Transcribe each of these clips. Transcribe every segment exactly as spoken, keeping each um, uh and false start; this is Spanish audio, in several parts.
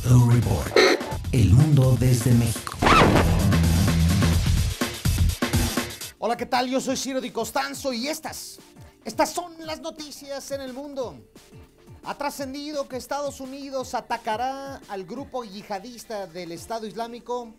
O Report. El mundo desde México. Hola, ¿qué tal? Yo soy Ciro Di Costanzo y estas, estas son las noticias en el mundo. Ha trascendido que Estados Unidos atacará al grupo yihadista del Estado Islámico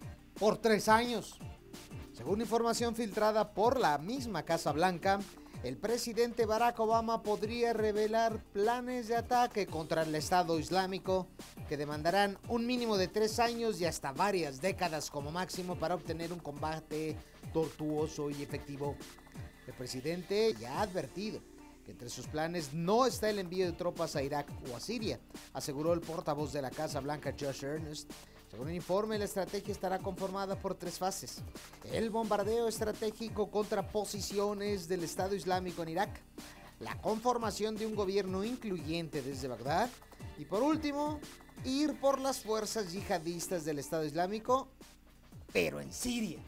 por tres años. Según información filtrada por la misma Casa Blanca, el presidente Barack Obama podría revelar planes de ataque contra el Estado Islámico que demandarán un mínimo de tres años y hasta varias décadas como máximo para obtener un combate tortuoso y efectivo. El presidente ya ha advertido que entre sus planes no está el envío de tropas a Irak o a Siria, aseguró el portavoz de la Casa Blanca, Josh Earnest. Según el informe, la estrategia estará conformada por tres fases: el bombardeo estratégico contra posiciones del Estado Islámico en Irak, la conformación de un gobierno incluyente desde Bagdad y, por último, ir por las fuerzas yihadistas del Estado Islámico, pero en Siria.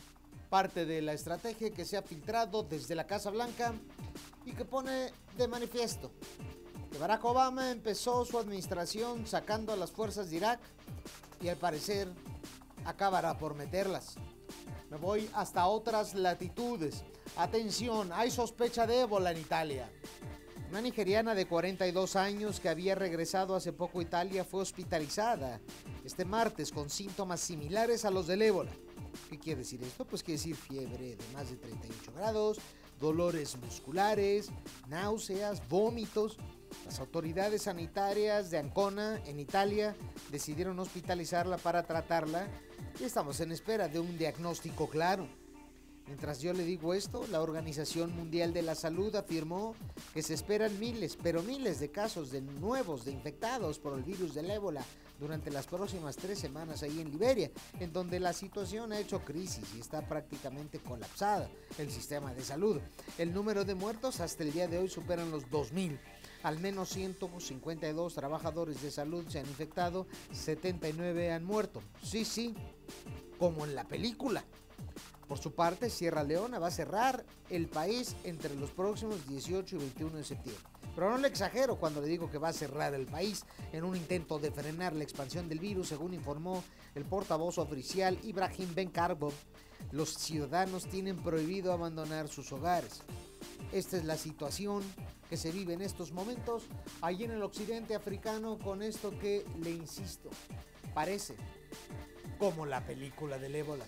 Parte de la estrategia que se ha filtrado desde la Casa Blanca y que pone de manifiesto que Barack Obama empezó su administración sacando a las fuerzas de Irak y al parecer acabará por meterlas. Me voy hasta otras latitudes. Atención, hay sospecha de ébola en Italia. Una nigeriana de cuarenta y dos años que había regresado hace poco a Italia fue hospitalizada este martes con síntomas similares a los del ébola. ¿Qué quiere decir esto? Pues quiere decir fiebre de más de treinta y ocho grados, dolores musculares, náuseas, vómitos. Las autoridades sanitarias de Ancona, en Italia, decidieron hospitalizarla para tratarla y estamos en espera de un diagnóstico claro. Mientras yo le digo esto, la Organización Mundial de la Salud afirmó que se esperan miles, pero miles de casos de nuevos de infectados por el virus del ébola durante las próximas tres semanas ahí en Liberia, en donde la situación ha hecho crisis y está prácticamente colapsada el sistema de salud. El número de muertos hasta el día de hoy superan los dos mil. Al menos ciento cincuenta y dos trabajadores de salud se han infectado, setenta y nueve han muerto. Sí, sí, como en la película. Por su parte, Sierra Leona va a cerrar el país entre los próximos dieciocho y veintiuno de septiembre. Pero no le exagero cuando le digo que va a cerrar el país en un intento de frenar la expansión del virus, según informó el portavoz oficial Ibrahim Ben Carbo. Los ciudadanos tienen prohibido abandonar sus hogares. Esta es la situación que se vive en estos momentos allí en el occidente africano, con esto que, le insisto, parece como la película del ébola.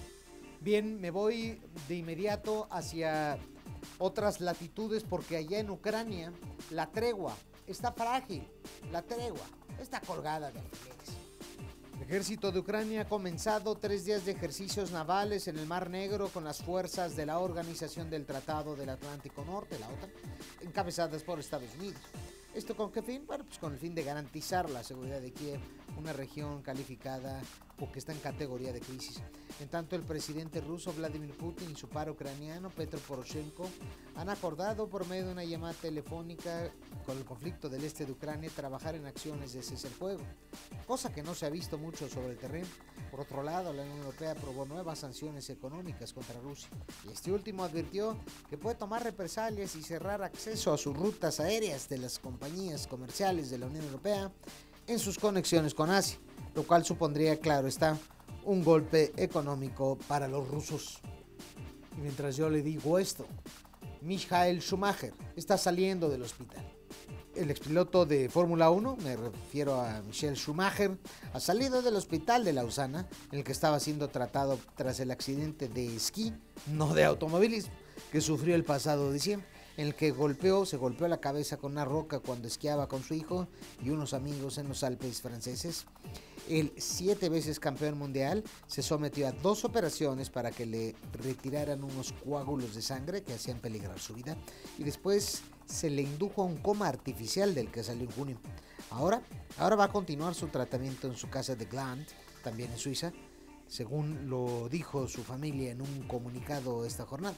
Bien, me voy de inmediato hacia otras latitudes porque allá en Ucrania la tregua está frágil, la tregua está colgada de alfileres. El ejército de Ucrania ha comenzado tres días de ejercicios navales en el Mar Negro con las fuerzas de la Organización del Tratado del Atlántico Norte, la OTAN, encabezadas por Estados Unidos. ¿Esto con qué fin? Bueno, pues con el fin de garantizar la seguridad de Kiev, una región calificada o que está en categoría de crisis. En tanto, el presidente ruso Vladimir Putin y su par ucraniano Petro Poroshenko han acordado por medio de una llamada telefónica con el conflicto del este de Ucrania trabajar en acciones de cese al fuego, cosa que no se ha visto mucho sobre el terreno. Por otro lado, la Unión Europea aprobó nuevas sanciones económicas contra Rusia y este último advirtió que puede tomar represalias y cerrar acceso a sus rutas aéreas de las compañías comerciales de la Unión Europea en sus conexiones con Asia, lo cual supondría, claro está, un golpe económico para los rusos. Y mientras yo le digo esto, Michael Schumacher está saliendo del hospital. El expiloto de Fórmula uno, me refiero a Michael Schumacher, ha salido del hospital de Lausana, en el que estaba siendo tratado tras el accidente de esquí, no de automovilismo, que sufrió el pasado diciembre, en el que golpeó, se golpeó la cabeza con una roca cuando esquiaba con su hijo y unos amigos en los Alpes franceses. El siete veces campeón mundial se sometió a dos operaciones para que le retiraran unos coágulos de sangre que hacían peligrar su vida y después se le indujo a un coma artificial del que salió en junio. Ahora, ahora va a continuar su tratamiento en su casa de Gland, también en Suiza, según lo dijo su familia en un comunicado esta jornada.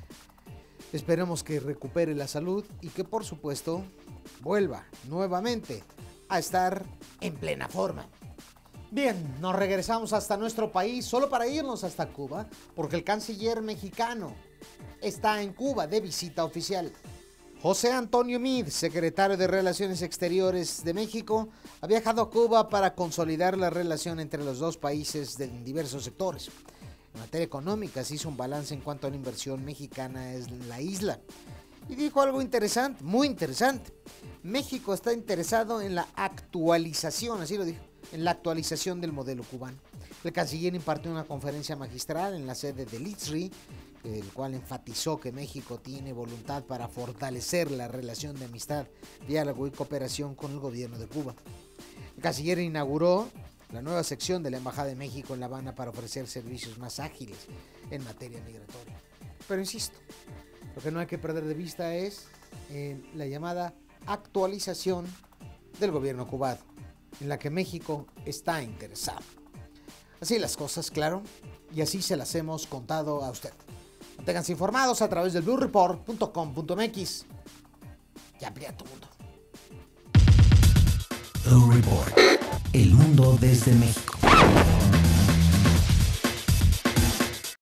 Esperemos que recupere la salud y que, por supuesto, vuelva nuevamente a estar en plena forma. Bien, nos regresamos hasta nuestro país solo para irnos hasta Cuba, porque el canciller mexicano está en Cuba de visita oficial. José Antonio Meade, secretario de Relaciones Exteriores de México, ha viajado a Cuba para consolidar la relación entre los dos países en diversos sectores. En materia económica se hizo un balance en cuanto a la inversión mexicana en la isla. Y dijo algo interesante, muy interesante. México está interesado en la actualización, así lo dijo, en la actualización del modelo cubano. El canciller impartió una conferencia magistral en la sede del I T S R I, el cual enfatizó que México tiene voluntad para fortalecer la relación de amistad, diálogo y cooperación con el gobierno de Cuba. El canciller inauguró la nueva sección de la Embajada de México en La Habana para ofrecer servicios más ágiles en materia migratoria. Pero insisto, lo que no hay que perder de vista es eh, la llamada actualización del gobierno cubano, en la que México está interesado. Así las cosas, claro, y así se las hemos contado a usted. Manténganse informados a través del blue report punto com punto m x y amplía tu mundo. Blue Report, el mundo desde México.